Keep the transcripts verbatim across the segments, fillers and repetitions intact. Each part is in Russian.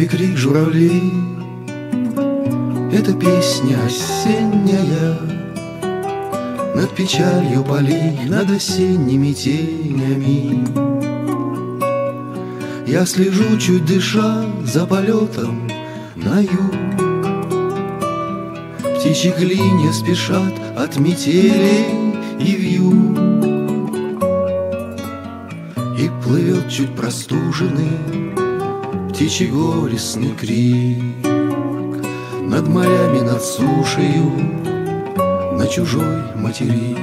небе крик журавлей, это песня осенняя, над печалью полей, над осенними тенями. Я слежу, чуть дыша, за полетом на юг. Птичьи клинья спешат от метелей и вьюг, и плывет чуть простуженный птичий горестный крик над морями, над сушею, на чужой материк.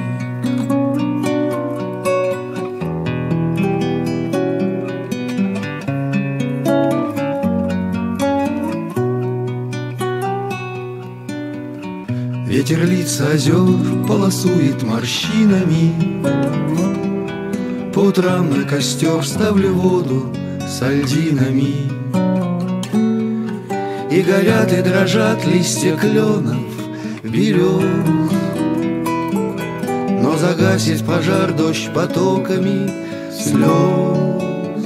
Ветер лица озер полосует морщинами, по утрам на костер ставлю воду с льдинами, и горят и дрожат листья кленов, берез. Но загасит пожар дождь потоками слез.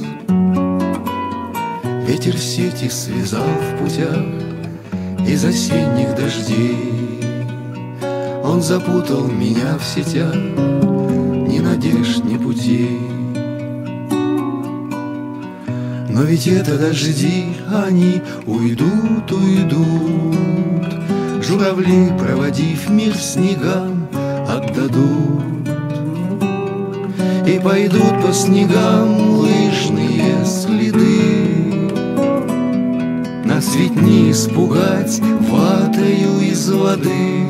Ветер сети связал в путях из осенних дождей. Он запутал меня в сетях ни надежд, ни путей. Но ведь это дожди, они уйдут, уйдут. Журавли, проводив мир снегам, отдадут. И пойдут по снегам лыжные следы. Нас ведь не испугать ватою из воды.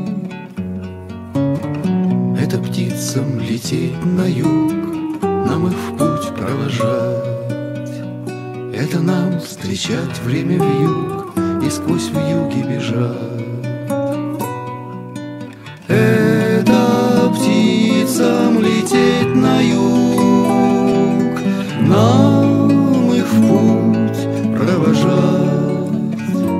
Это птицам лететь на юг, нам их в путь провожать. Это нам встречать время вьюг и сквозь вьюги бежать. Это птицам лететь на юг, нам их в путь провожать.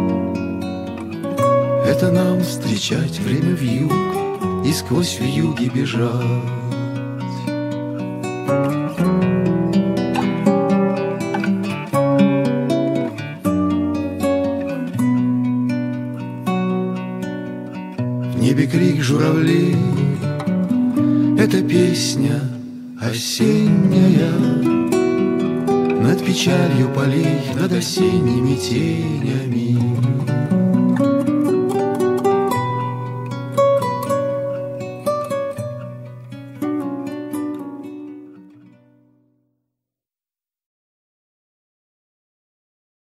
Это нам встречать время вьюг и сквозь вьюги бежать. В небе крик журавлей, это песня осенняя, над печалью полей, над осенними тенями.